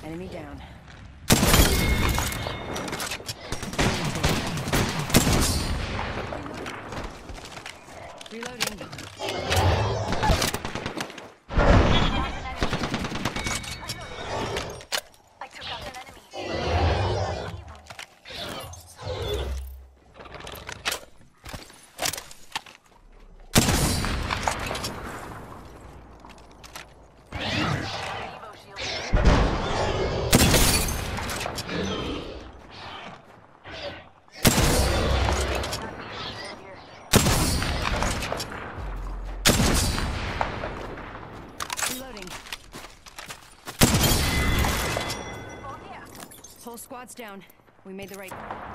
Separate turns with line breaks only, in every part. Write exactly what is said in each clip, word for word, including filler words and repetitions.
Enemy down. Reloading.
I took out an enemy. Evo shield.
Reloading. Whole squad's down. We made the right.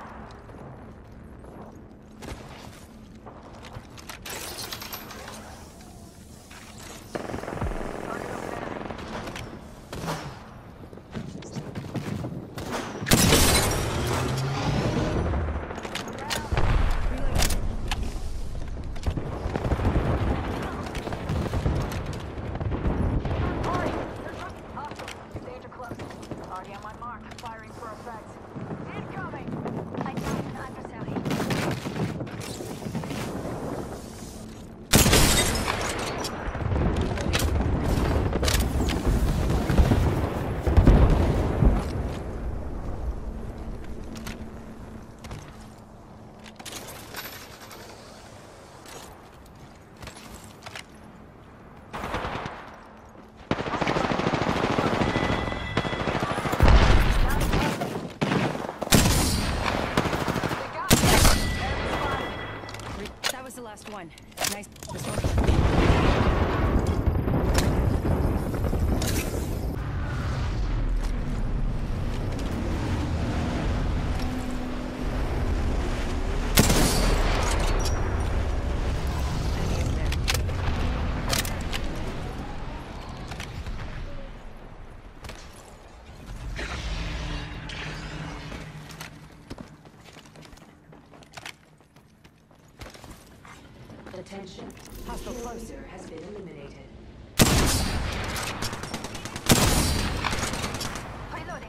Already on my mark, firing for effect. Incoming! I downed an adversary.
That was the last one. Nice. This one.
Attention. Hostile closer has been eliminated.
Reloading.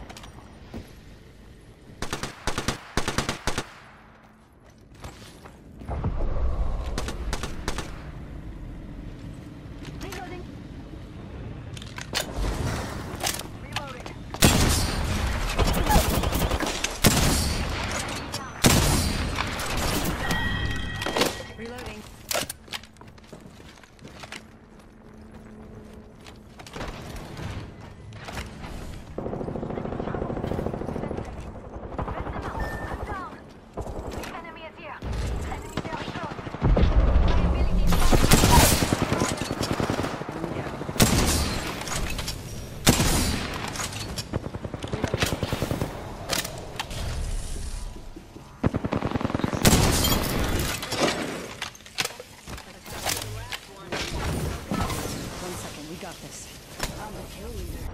Reloading. Reloading.
Reloading. One second, we got this.
I'm the kill leader.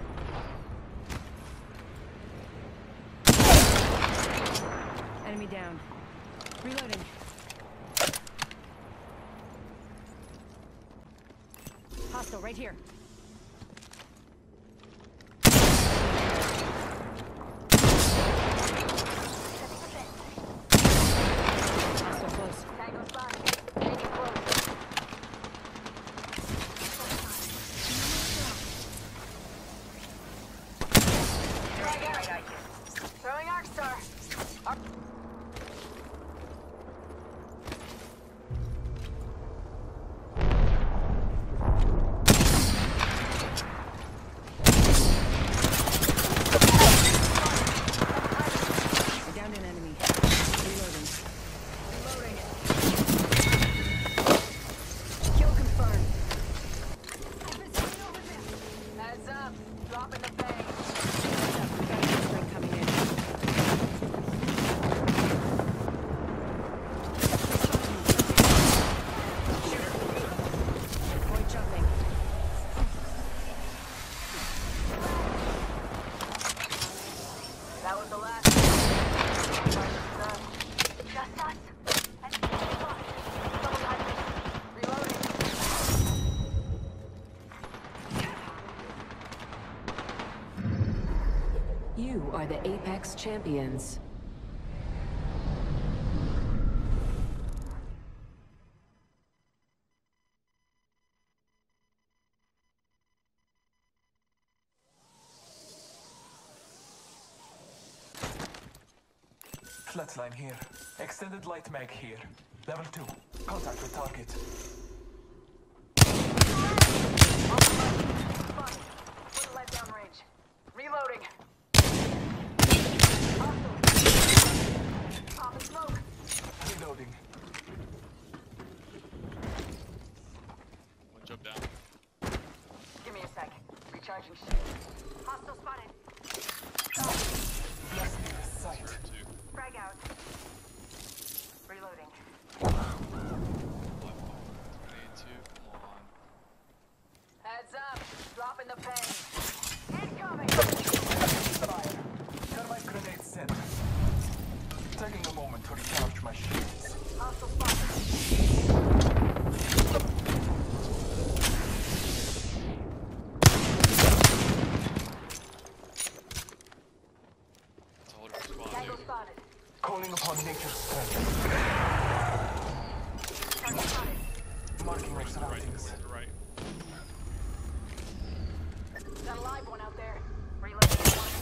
Enemy down. Reloading. Hostile right here. Hostile close.
Tango spotted. Taking close. Throwing Arc Star. Arc
I downed an enemy. Reloading.
Reloading.
Kill confirmed.
Heads up. Dropping the bang.
Heads up, we got a spring coming in.
You are the Apex Champions.
Flatline here. Extended light mag here. Level two. Contact with target.
Fine. Put a lead down range. Reloading. Hostile. Pop and smoke.
Reloading.
One jump down.
Give me a sec. Recharging shield. Hostile spotted.
Bless me with sight.
Two.
Frag out. Reloading.
twenty-two. Come on.
Heads up. Dropping the pain. Incoming.
Fire. Thermite grenade sent. Taking a moment to recharge my shields.
Hostile spotted.
That's a whole different squad,
Tango
dude.
spotted.
Calling upon nature's strength.
Target spotted.
Marking my
Right,
surroundings.
right, right.
Got a live one out there. Reloading.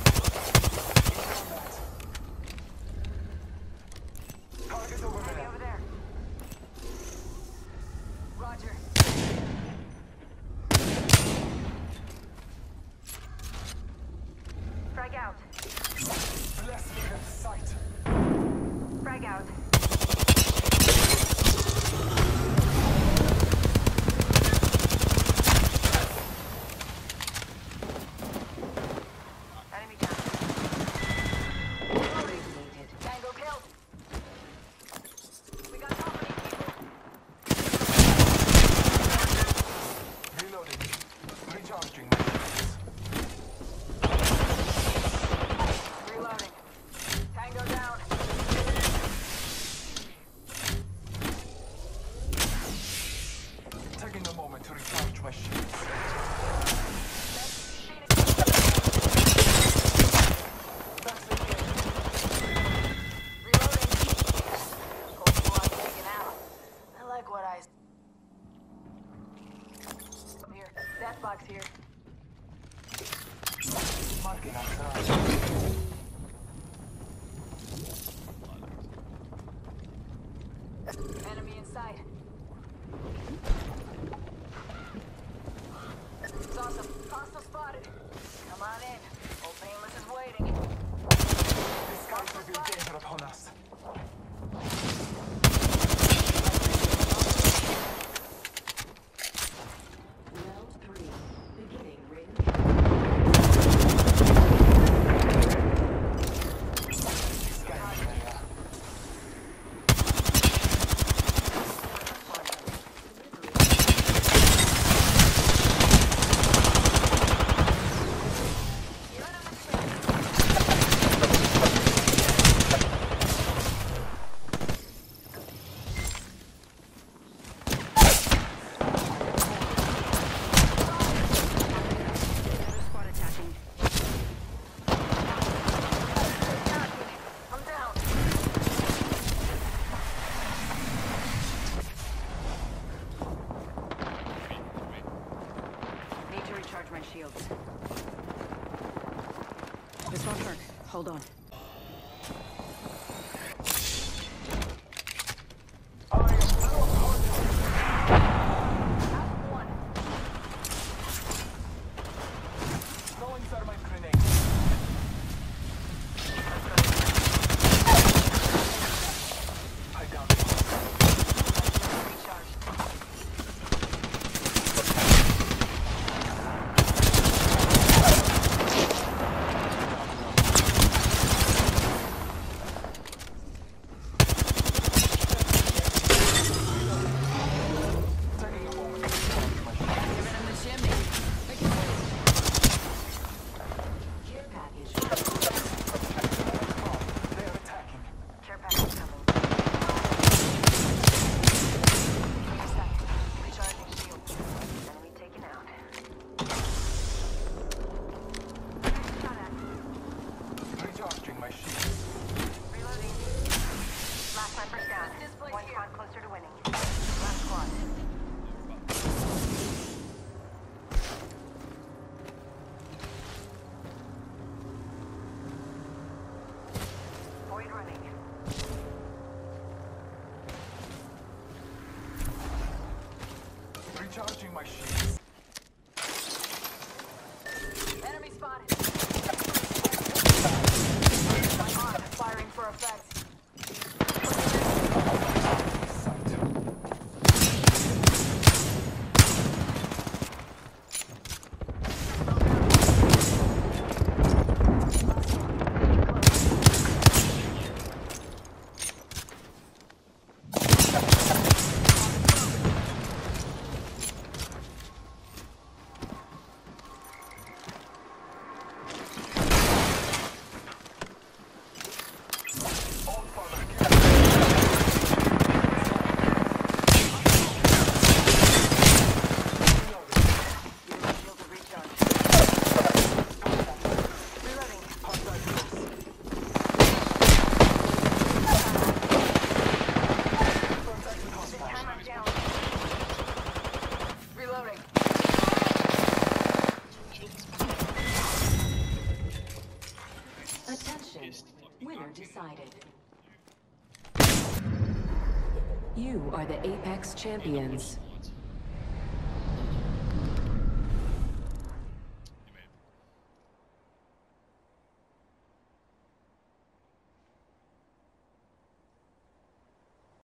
Target over
Enemy
there.
over there. Roger. Frag out.
Bless me with sight.
Frag out. Enemy down. Reloading. Tango killed. We got company, people.
Reloading. Recharging my shields.
Reloading. Tango down.
Taking a moment to recharge my shields. That's it.
Reloading. Cold squad taken out. I like what I s- Here. Death box here.
Marking our surroundings.
Enemy in sight. It's awesome. Hostile spotted. Come on in. Old Painless is waiting.
This skies reveal danger upon us.
Round three. Beginning ring.
Scanning area.
Another squad attacking.
I'm down.
Need to recharge my shields. This won't work. Hold on.
I am blocked.
Out one.
Throwing thermite grenade. I down.
Recharged.
my shields.
Enemy spotted. My arm firing for effect. Reloading.
Attention. Winner decided. You are the Apex champions.